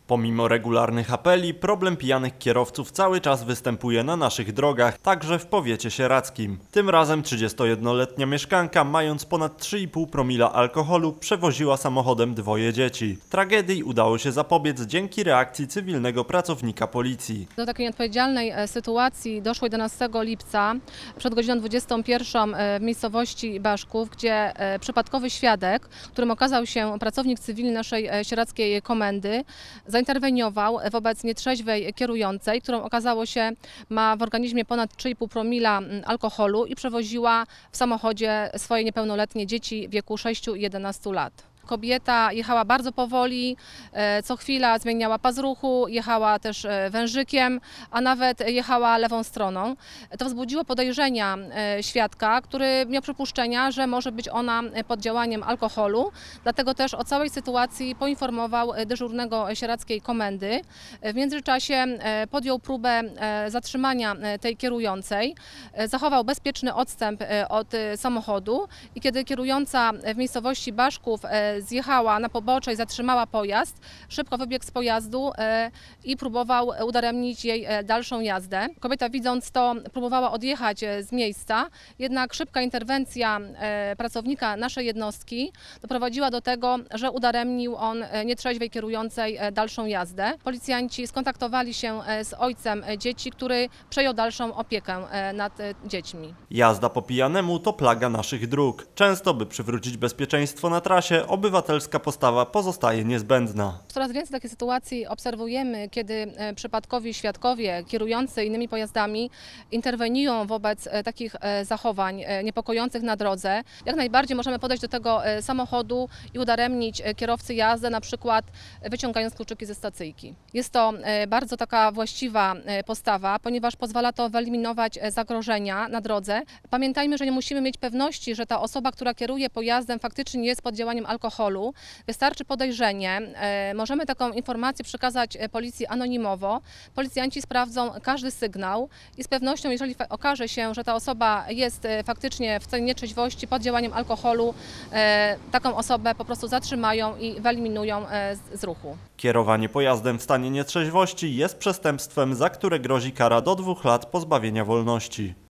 Pomimo regularnych apeli, problem pijanych kierowców cały czas występuje na naszych drogach, także w powiecie sieradzkim. Tym razem 31-letnia mieszkanka, mając ponad 3,5 promila alkoholu, przewoziła samochodem dwoje dzieci. Tragedii udało się zapobiec dzięki reakcji cywilnego pracownika policji. Do takiej nieodpowiedzialnej sytuacji doszło 11 lipca przed godziną 21 w miejscowości Baszków, gdzie przypadkowy świadek, którym okazał się pracownik cywilny naszej sieradzkiej komendy, zainterweniował wobec nietrzeźwej kierującej, którą okazało się ma w organizmie ponad 3,5 promila alkoholu i przewoziła w samochodzie swoje niepełnoletnie dzieci w wieku 6 i 11 lat. Kobieta jechała bardzo powoli, co chwila zmieniała pas ruchu, jechała też wężykiem, a nawet jechała lewą stroną. To wzbudziło podejrzenia świadka, który miał przypuszczenia, że może być ona pod działaniem alkoholu. Dlatego też o całej sytuacji poinformował dyżurnego sieradzkiej komendy. W międzyczasie podjął próbę zatrzymania tej kierującej, zachował bezpieczny odstęp od samochodu i kiedy kierująca w miejscowości Baszków zjechała na pobocze i zatrzymała pojazd, szybko wybiegł z pojazdu i próbował udaremnić jej dalszą jazdę. Kobieta, widząc to, próbowała odjechać z miejsca, jednak szybka interwencja pracownika naszej jednostki doprowadziła do tego, że udaremnił on nietrzeźwej kierującej dalszą jazdę. Policjanci skontaktowali się z ojcem dzieci, który przejął dalszą opiekę nad dziećmi. Jazda po pijanemu to plaga naszych dróg. Często, by przywrócić bezpieczeństwo na trasie, obywatelska postawa pozostaje niezbędna. Coraz więcej takich sytuacji obserwujemy, kiedy przypadkowi świadkowie kierujący innymi pojazdami interweniują wobec takich zachowań niepokojących na drodze. Jak najbardziej możemy podejść do tego samochodu i udaremnić kierowcy jazdę, na przykład wyciągając kluczyki ze stacyjki. Jest to bardzo taka właściwa postawa, ponieważ pozwala to wyeliminować zagrożenia na drodze. Pamiętajmy, że nie musimy mieć pewności, że ta osoba, która kieruje pojazdem, faktycznie jest pod działaniem alkoholu. Wystarczy podejrzenie. Możemy taką informację przekazać policji anonimowo. Policjanci sprawdzą każdy sygnał i z pewnością, jeżeli okaże się, że ta osoba jest faktycznie w stanie nietrzeźwości, pod działaniem alkoholu, taką osobę po prostu zatrzymają i wyeliminują z ruchu. Kierowanie pojazdem w stanie nietrzeźwości jest przestępstwem, za które grozi kara do 2 lat pozbawienia wolności.